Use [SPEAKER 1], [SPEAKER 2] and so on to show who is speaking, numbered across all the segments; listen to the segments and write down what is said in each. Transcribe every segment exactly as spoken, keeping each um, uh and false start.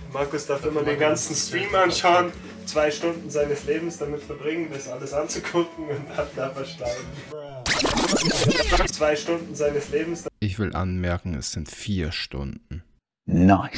[SPEAKER 1] Markus darf immer den ganzen Stream anschauen, zwei Stunden seines Lebens damit verbringen, das alles anzugucken und dann darf er steigen. Zwei Stunden seines Lebens.
[SPEAKER 2] Ich will anmerken, es sind vier Stunden.
[SPEAKER 3] Nice.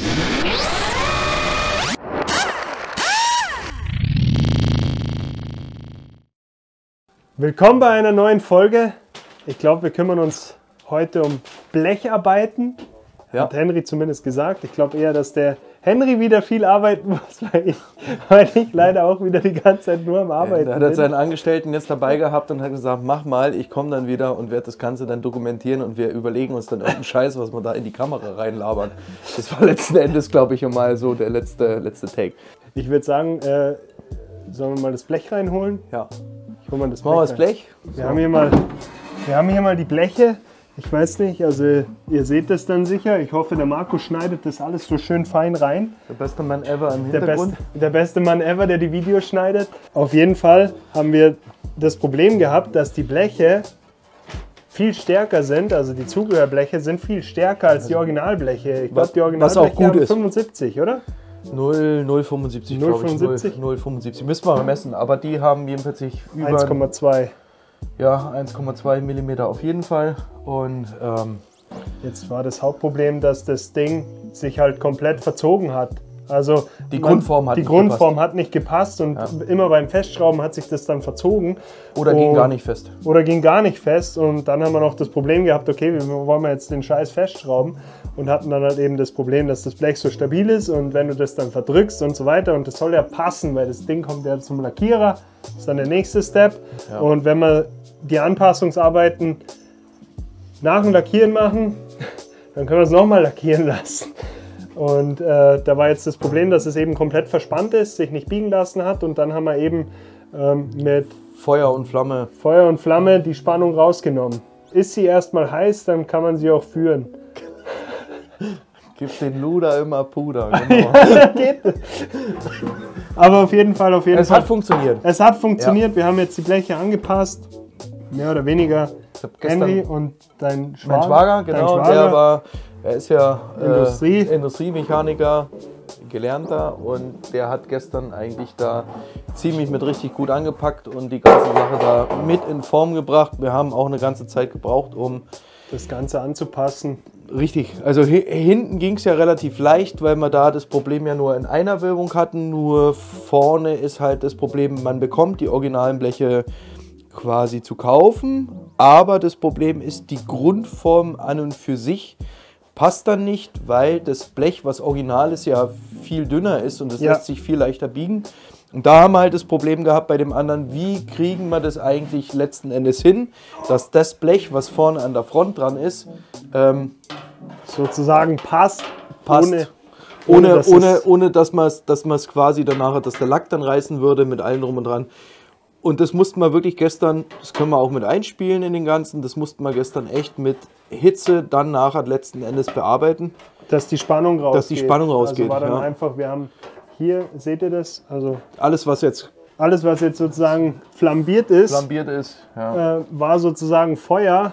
[SPEAKER 1] Willkommen bei einer neuen Folge. Ich glaube, wir kümmern uns heute um Blecharbeiten.
[SPEAKER 3] Ja.
[SPEAKER 1] Hat Henry zumindest gesagt. Ich glaube eher, dass der Henry wieder viel arbeiten muss, weil ich, weil ich leider auch wieder die ganze Zeit nur am Arbeiten
[SPEAKER 3] ja,
[SPEAKER 1] bin.
[SPEAKER 3] Da hat er seinen Angestellten jetzt dabei gehabt und hat gesagt, mach mal, ich komme dann wieder und werde das Ganze dann dokumentieren und wir überlegen uns dann irgendeinen Scheiß, was wir da in die Kamera reinlabern. Das war letzten Endes, glaube ich, mal so der letzte, letzte Take.
[SPEAKER 1] Ich würde sagen, äh, sollen wir mal das Blech reinholen?
[SPEAKER 3] Ja.
[SPEAKER 1] Ich hol mal das
[SPEAKER 3] Machen wir das
[SPEAKER 1] Blech.
[SPEAKER 3] Blech?
[SPEAKER 1] Wir, haben hier mal, wir haben hier mal die Bleche. Ich weiß nicht, also ihr seht das dann sicher. Ich hoffe, der Marco schneidet das alles so schön fein rein.
[SPEAKER 3] Der beste Mann ever im
[SPEAKER 1] Der
[SPEAKER 3] Hintergrund.
[SPEAKER 1] beste, der beste Mann ever, der die Videos schneidet. Auf jeden Fall haben wir das Problem gehabt, dass die Bleche viel stärker sind, also die Zubehörbleche sind viel stärker als die Originalbleche. Ich glaube, die
[SPEAKER 3] was auch
[SPEAKER 1] Originalbleche
[SPEAKER 3] gut
[SPEAKER 1] haben
[SPEAKER 3] ist.
[SPEAKER 1] fünfundsiebzig, oder?
[SPEAKER 3] null Komma fünfundsiebzig, glaube ich.
[SPEAKER 1] fünfundsiebzig?
[SPEAKER 3] null Komma fünfundsiebzig. Müssen wir mal messen, aber die haben jedenfalls über
[SPEAKER 1] eins Komma zwei.
[SPEAKER 3] ja, eins Komma zwei Millimeter auf jeden Fall. Und ähm,
[SPEAKER 1] jetzt war das Hauptproblem, dass das Ding sich halt komplett verzogen hat. Also
[SPEAKER 3] die
[SPEAKER 1] man,
[SPEAKER 3] Grundform hat
[SPEAKER 1] die
[SPEAKER 3] nicht
[SPEAKER 1] Grundform
[SPEAKER 3] gepasst.
[SPEAKER 1] hat nicht gepasst und
[SPEAKER 3] Ja.
[SPEAKER 1] immer beim Festschrauben hat sich das dann verzogen.
[SPEAKER 3] Oder ging
[SPEAKER 1] Und-
[SPEAKER 3] gar nicht fest.
[SPEAKER 1] Oder ging gar nicht fest und dann haben wir noch das Problem gehabt, okay, wie wollen wir jetzt den Scheiß festschrauben und hatten dann halt eben das Problem, dass das Blech so stabil ist und wenn du das dann verdrückst und so weiter und das soll ja passen, weil das Ding kommt ja zum Lackierer, das ist dann der nächste Step
[SPEAKER 3] Ja.
[SPEAKER 1] und wenn wir die Anpassungsarbeiten nach dem Lackieren machen, dann können wir es nochmal lackieren lassen. Und äh, da war jetzt das Problem, dass es eben komplett verspannt ist, sich nicht biegen lassen hat und dann haben wir eben ähm, mit
[SPEAKER 3] Feuer und Flamme.
[SPEAKER 1] Feuer und Flamme die Spannung rausgenommen. Ist sie erstmal heiß, dann kann man sie auch führen.
[SPEAKER 3] Gib den Luder immer Puder. Genau.
[SPEAKER 1] Geht. Aber auf jeden Fall, auf jeden
[SPEAKER 3] Es
[SPEAKER 1] Fall.
[SPEAKER 3] hat funktioniert.
[SPEAKER 1] Es hat funktioniert. Wir haben jetzt die Bleche angepasst. Mehr oder weniger.
[SPEAKER 3] Ich hab gestern
[SPEAKER 1] Henry und dein Schwager.
[SPEAKER 3] mein Schwager,
[SPEAKER 1] dein
[SPEAKER 3] genau,
[SPEAKER 1] Schwager.
[SPEAKER 3] der war, er ist ja äh,
[SPEAKER 1] Industrie.
[SPEAKER 3] Industriemechaniker, gelernter und der hat gestern eigentlich da ziemlich mit richtig gut angepackt und die ganze Sache da mit in Form gebracht. Wir haben auch eine ganze Zeit gebraucht, um
[SPEAKER 1] Das Ganze anzupassen.
[SPEAKER 3] richtig, also hi- hinten ging es ja relativ leicht, weil wir da das Problem ja nur in einer Wölbung hatten, nur vorne ist halt das Problem, man bekommt die originalen Bleche quasi zu kaufen, aber das Problem ist, die Grundform an und für sich passt dann nicht, weil das Blech, was original ist, ja viel dünner ist und es
[SPEAKER 1] Ja.
[SPEAKER 3] lässt sich viel leichter biegen. Und da haben wir halt das Problem gehabt bei dem anderen, wie kriegen wir das eigentlich letzten Endes hin, dass das Blech, was vorne an der Front dran ist, ähm,
[SPEAKER 1] Sozusagen passt.
[SPEAKER 3] passt.
[SPEAKER 1] Ohne,
[SPEAKER 3] Ohne,
[SPEAKER 1] dass
[SPEAKER 3] ohne,
[SPEAKER 1] es-
[SPEAKER 3] ohne dass man es dass man's quasi danach, dass der Lack dann reißen würde mit allem drum und dran. Und das mussten wir wirklich gestern, das können wir auch mit einspielen in den Ganzen, das mussten wir gestern echt mit Hitze dann nachher letzten Endes bearbeiten.
[SPEAKER 1] dass die Spannung rausgeht.
[SPEAKER 3] Dass die Spannung rausgeht,
[SPEAKER 1] Also war dann
[SPEAKER 3] ja.
[SPEAKER 1] einfach, wir haben hier, seht ihr das? Also
[SPEAKER 3] Alles, was jetzt
[SPEAKER 1] alles, was jetzt sozusagen flambiert ist,
[SPEAKER 3] flambiert ist. Ja.
[SPEAKER 1] äh, war sozusagen Feuer,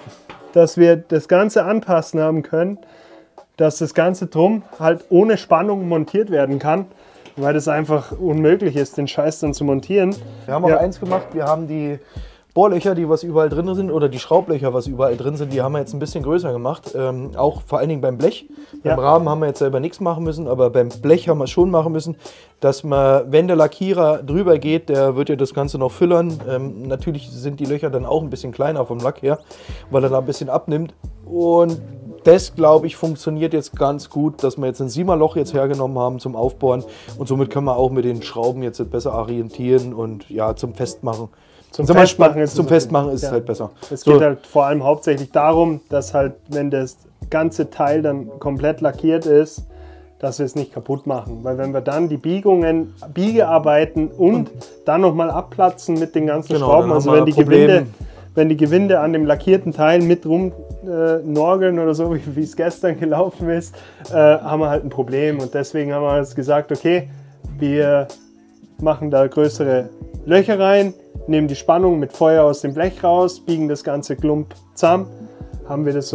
[SPEAKER 1] dass wir das Ganze anpassen haben können, dass das Ganze drum halt ohne Spannung montiert werden kann, weil das einfach unmöglich ist, den Scheiß dann zu montieren.
[SPEAKER 3] Wir haben auch
[SPEAKER 1] Ja.
[SPEAKER 3] eins gemacht, wir haben die Bohrlöcher, die was überall drin sind, oder die Schraublöcher, was überall drin sind, die haben wir jetzt ein bisschen größer gemacht. Ähm, auch vor allen Dingen beim Blech.
[SPEAKER 1] Ja.
[SPEAKER 3] Beim Rahmen haben wir jetzt selber nichts machen müssen, aber beim Blech haben wir schon machen müssen, dass man, wenn der Lackierer drüber geht, der wird ja das Ganze noch füllern. Ähm, natürlich sind die Löcher dann auch ein bisschen kleiner vom Lack her, weil er da ein bisschen abnimmt. Und das, glaube ich, funktioniert jetzt ganz gut, dass wir jetzt ein Siemerloch jetzt hergenommen haben zum Aufbohren. Und somit können wir auch mit den Schrauben jetzt besser orientieren und ja, zum Festmachen.
[SPEAKER 1] Zum
[SPEAKER 3] Sagen wir mal,
[SPEAKER 1] Festmachen ist
[SPEAKER 3] zum
[SPEAKER 1] es
[SPEAKER 3] Festmachen ist
[SPEAKER 1] ja.
[SPEAKER 3] es halt besser.
[SPEAKER 1] Es
[SPEAKER 3] So.
[SPEAKER 1] geht halt vor allem hauptsächlich darum, dass halt, wenn das ganze Teil dann komplett lackiert ist, dass wir es nicht kaputt machen. Weil wenn wir dann die Biegungen, Biegearbeiten und dann nochmal abplatzen mit den ganzen
[SPEAKER 3] Genau,
[SPEAKER 1] Schrauben,
[SPEAKER 3] dann
[SPEAKER 1] also
[SPEAKER 3] haben wir
[SPEAKER 1] wenn die,
[SPEAKER 3] Probleme.
[SPEAKER 1] Gewinde, wenn die Gewinde an dem lackierten Teil mit rumnorgeln äh, oder so, wie wie es gestern gelaufen ist, äh, haben wir halt ein Problem. Und deswegen haben wir jetzt gesagt, okay, wir machen da größere Löcher rein, nehmen die Spannung mit Feuer aus dem Blech raus, biegen das ganze Klump zusammen, haben wir das so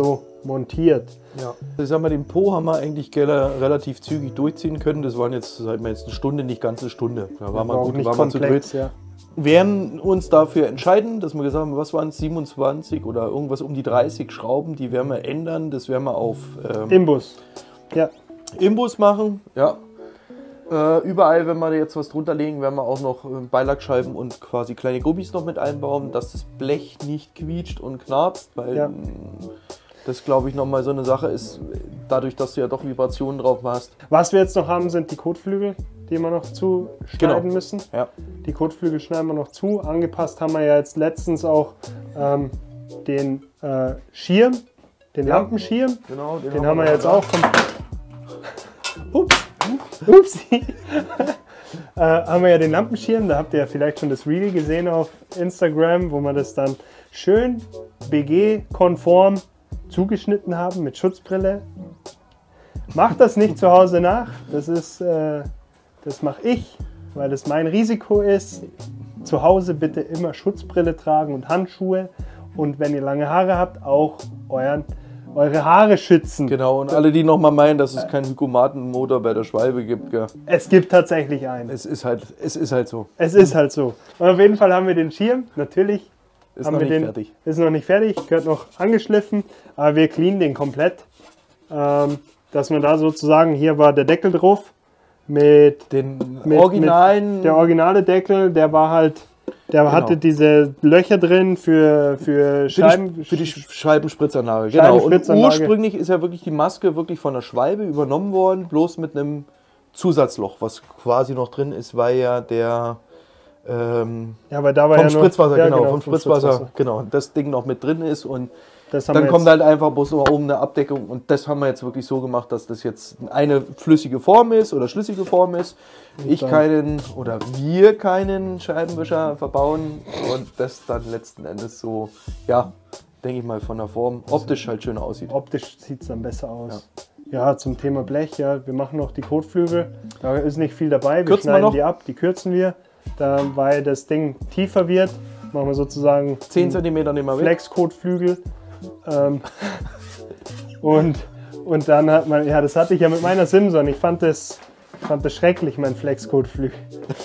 [SPEAKER 1] montiert.
[SPEAKER 3] Ja. Ich sag mal, den Po haben wir eigentlich relativ zügig durchziehen können. Das waren jetzt, sag mal, jetzt eine Stunde, nicht ganz eine Stunde. Da war man
[SPEAKER 1] auch
[SPEAKER 3] gut,
[SPEAKER 1] nicht
[SPEAKER 3] war man zu
[SPEAKER 1] komplex,
[SPEAKER 3] dritt.
[SPEAKER 1] ja.
[SPEAKER 3] Wir werden uns dafür entscheiden, dass wir gesagt haben, was waren es, siebenundzwanzig oder irgendwas um die dreißig Schrauben, die werden wir ändern. Das werden wir auf ähm,
[SPEAKER 1] Imbus. Ja.
[SPEAKER 3] Imbus machen. Ja. Äh, überall, wenn wir jetzt was drunter legen, werden wir auch noch äh, Beilackscheiben und quasi kleine Gummis noch mit einbauen, dass das Blech nicht quietscht und knarzt, weil
[SPEAKER 1] Ja.
[SPEAKER 3] mh, das, glaube ich, nochmal so eine Sache ist, dadurch, dass du ja doch Vibrationen drauf hast.
[SPEAKER 1] Was wir jetzt noch haben, sind die Kotflügel, die wir noch zuschneiden
[SPEAKER 3] Genau.
[SPEAKER 1] müssen.
[SPEAKER 3] Ja.
[SPEAKER 1] Die Kotflügel schneiden wir noch zu. Angepasst haben wir ja jetzt letztens auch ähm, den äh, Schirm, den
[SPEAKER 3] Ja.
[SPEAKER 1] Lampenschirm.
[SPEAKER 3] Genau,
[SPEAKER 1] Den haben wir jetzt auch komplett. Ups. Upsi. äh, haben wir ja den Lampenschirm. Da habt ihr ja vielleicht schon das Reel gesehen auf Instagram, wo wir das dann schön B G-konform zugeschnitten haben mit Schutzbrille. Macht das nicht zu Hause nach. Das ist, äh, das mache ich, weil das mein Risiko ist. Zu Hause bitte immer Schutzbrille tragen und Handschuhe. Und wenn ihr lange Haare habt, auch euren, eure Haare schützen.
[SPEAKER 3] Genau, und alle, die nochmal meinen, dass es keinen Hykomatenmotor bei der Schwalbe gibt, gell.
[SPEAKER 1] Es gibt tatsächlich einen.
[SPEAKER 3] Es ist halt, es ist halt so.
[SPEAKER 1] Es ist halt so. Und auf jeden Fall haben wir den Schirm. Natürlich
[SPEAKER 3] Ist
[SPEAKER 1] haben
[SPEAKER 3] noch
[SPEAKER 1] wir
[SPEAKER 3] nicht
[SPEAKER 1] den,
[SPEAKER 3] fertig.
[SPEAKER 1] Ist noch nicht fertig, gehört noch angeschliffen. Aber wir cleanen den komplett. Ähm, dass man da sozusagen, hier war der Deckel drauf. Mit,
[SPEAKER 3] Den
[SPEAKER 1] mit
[SPEAKER 3] originalen,
[SPEAKER 1] Mit der originale Deckel, der war halt, der hatte diese Löcher drin für, für
[SPEAKER 3] für,
[SPEAKER 1] Scheiben.
[SPEAKER 3] die, für die Sch- Scheibenspritzanlage. Genau. Und
[SPEAKER 1] Scheibenspritzanlage.
[SPEAKER 3] ursprünglich ist ja wirklich die Maske wirklich von der Schwalbe übernommen worden, bloß mit einem Zusatzloch, was quasi noch drin ist, weil ja der ähm,
[SPEAKER 1] Ja, aber da war
[SPEAKER 3] vom
[SPEAKER 1] ja nur,
[SPEAKER 3] Spritzwasser,
[SPEAKER 1] ja,
[SPEAKER 3] genau, vom Spritzwasser, genau, das Ding noch mit drin ist und
[SPEAKER 1] Das haben
[SPEAKER 3] dann
[SPEAKER 1] wir
[SPEAKER 3] kommt
[SPEAKER 1] jetzt-
[SPEAKER 3] halt einfach bloß noch oben eine Abdeckung und das haben wir jetzt wirklich so gemacht, dass das jetzt eine flüssige Form ist oder schlüssige Form ist. Ich
[SPEAKER 1] dann-
[SPEAKER 3] keinen oder wir keinen Scheibenwischer verbauen und das dann letzten Endes so, ja, denke ich mal von der Form optisch halt schöner aussieht.
[SPEAKER 1] Optisch sieht es dann besser aus. Ja. zum Thema Blech, ja, wir machen noch die Kotflügel. Da ist nicht viel dabei. Wir
[SPEAKER 3] Kürzen wir
[SPEAKER 1] schneiden
[SPEAKER 3] noch?
[SPEAKER 1] die ab, die kürzen wir. Da, weil das Ding tiefer wird, machen wir sozusagen
[SPEAKER 3] zehn Zentimeter nehmen wir weg.
[SPEAKER 1] Flex-Kotflügel. Ähm, und, und dann hat man, ja, das hatte ich ja mit meiner Simson. Ich fand das, fand das schrecklich, mein Flex-Kotflügel.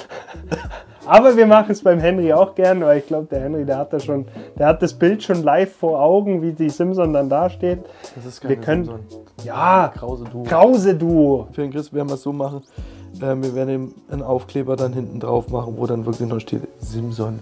[SPEAKER 1] Aber wir machen es beim Henry auch gern, weil ich glaube, der Henry, der hat da schon, der hat das Bild schon live vor Augen, wie die Simson dann dasteht.
[SPEAKER 3] Das ist
[SPEAKER 1] Wir
[SPEAKER 3] keine
[SPEAKER 1] können,
[SPEAKER 3] Simson.
[SPEAKER 1] ja,
[SPEAKER 3] Krause du.
[SPEAKER 1] Krause-Duo.
[SPEAKER 3] Für den Chris werden wir es so machen. Ähm, wir werden ihm einen Aufkleber dann hinten drauf machen, wo dann wirklich noch steht Simson.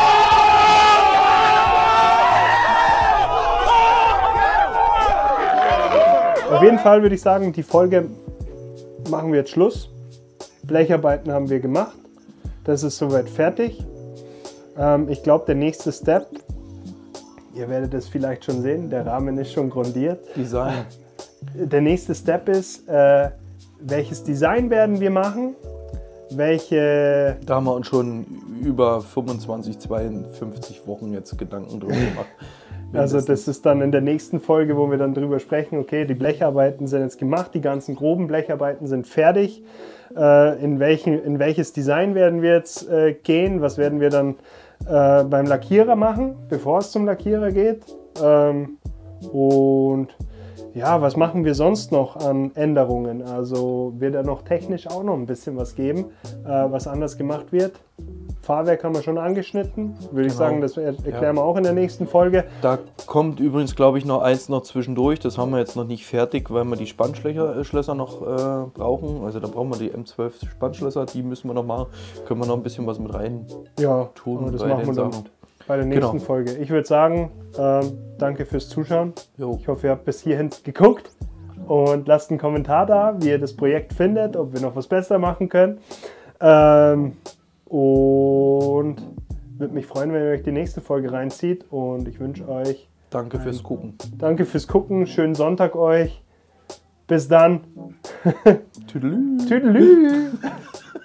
[SPEAKER 1] Auf jeden Fall würde ich sagen, die Folge machen wir jetzt Schluss. Blecharbeiten haben wir gemacht. Das ist soweit fertig. Ähm, ich glaube, der nächste Step, ihr werdet es vielleicht schon sehen, der Rahmen ist schon grundiert.
[SPEAKER 3] Design.
[SPEAKER 1] Der nächste Step ist, äh, welches Design werden wir machen? Welche,
[SPEAKER 3] Da haben wir uns schon über fünfundzwanzig, zweiundfünfzig Wochen jetzt Gedanken drüber gemacht.
[SPEAKER 1] also das ist dann in der nächsten Folge, wo wir dann drüber sprechen, okay, die Blecharbeiten sind jetzt gemacht, die ganzen groben Blecharbeiten sind fertig. Äh, in, welchen, in welches Design werden wir jetzt äh, gehen? Was werden wir dann äh, beim Lackierer machen, bevor es zum Lackierer geht? Ähm, und ja, was machen wir sonst noch an Änderungen? Also wird da noch technisch auch noch ein bisschen was geben, äh, was anders gemacht wird. Fahrwerk haben wir schon angeschnitten, würde ich
[SPEAKER 3] Genau.
[SPEAKER 1] sagen, das er erklären
[SPEAKER 3] Ja.
[SPEAKER 1] wir auch in der nächsten Folge.
[SPEAKER 3] Da kommt übrigens, glaube ich, noch eins noch zwischendurch. Das haben wir jetzt noch nicht fertig, weil wir die Spannschlösser äh, Schlösser noch äh, brauchen. Also da brauchen wir die M zwölf Spannschlösser, die müssen wir noch machen. Können wir noch ein bisschen was mit rein
[SPEAKER 1] Ja,
[SPEAKER 3] tun
[SPEAKER 1] aber das
[SPEAKER 3] bei
[SPEAKER 1] machen wir
[SPEAKER 3] den
[SPEAKER 1] dann
[SPEAKER 3] Sachen.
[SPEAKER 1] bei der nächsten
[SPEAKER 3] Genau.
[SPEAKER 1] Folge. Ich würde sagen, ähm, danke fürs Zuschauen.
[SPEAKER 3] Jo.
[SPEAKER 1] Ich hoffe, ihr habt bis hierhin geguckt und lasst einen Kommentar da, wie ihr das Projekt findet, ob wir noch was besser machen können. Ähm, und würde mich freuen, wenn ihr euch die nächste Folge reinzieht. Und ich wünsche euch
[SPEAKER 3] Danke fürs Gucken.
[SPEAKER 1] danke fürs Gucken, schönen Sonntag euch. Bis dann.
[SPEAKER 3] Tüdelü.
[SPEAKER 1] Tüdelü.